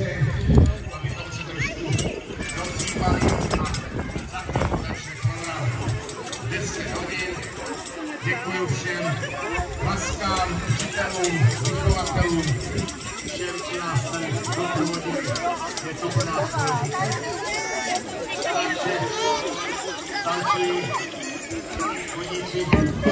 lednice, abychom se trošku rozhýbali a za chvíli začne chorál 10 hodin. Děkuji všem maskám, učitelům, vychovatelům, všem, co nás tady doprovodili. Je to pro nás důležité. Takže tancují chodíci.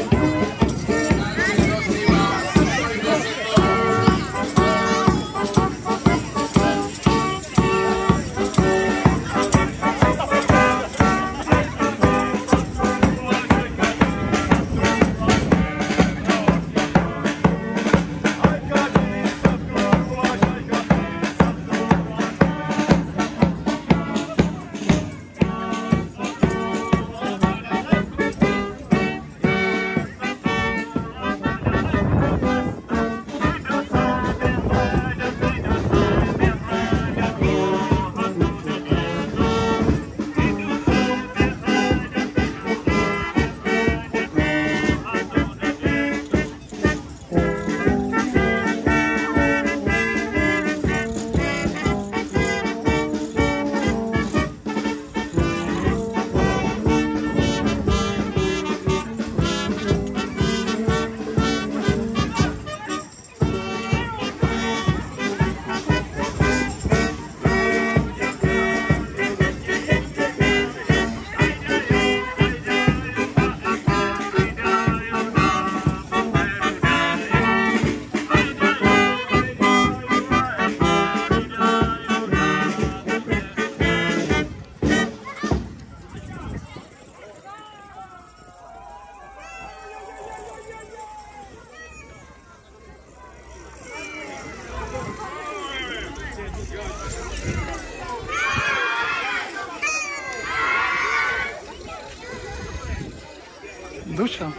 Duša.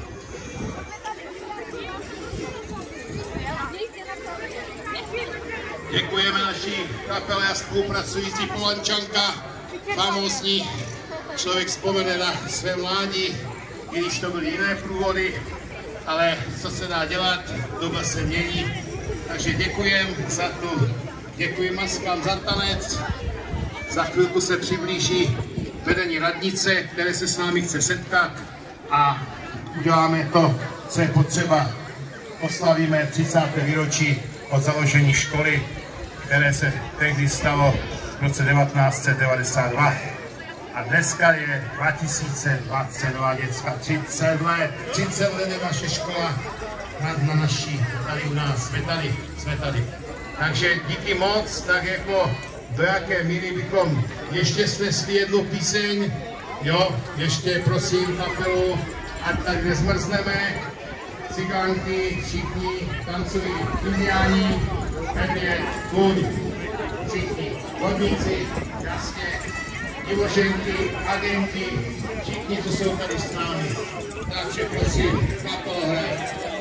Děkujeme naší kapele a spolupracující Polančanka, famózní. Člověk vzpomene na své mládí, i když to byly jiné průvody, ale co se dá dělat, doba se mění. Takže děkujeme za to, děkuji maskám za tanec. Za chvilku se přiblíží vedení radnice, které se s námi chce setkat a uděláme to, co je potřeba. Oslavíme 30. výročí od založení školy, které se tehdy stalo v roce 1992. A dneska je 2022, děcka, 30 let. 30 let je vaše škola na naší, tady u nás, jsme tady. Takže díky moc, tak jako do jaké míry bychom ještě snesli jednu píseň, jo, ještě prosím kapelu, ať tak nezmrzneme, cigánky, všichni tancují, indiáni, pevně, kuň, všichni, vodníci, jasně, divoženky, agenti, všichni, co jsou tady s námi. Takže prosím, kapelo hraje.